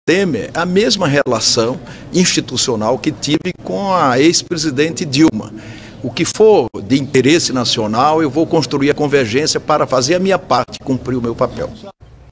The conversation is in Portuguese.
Temer a mesma relação institucional que tive com a ex-presidente Dilma. O que for de interesse nacional, eu vou construir a convergência para fazer a minha parte, cumprir o meu papel.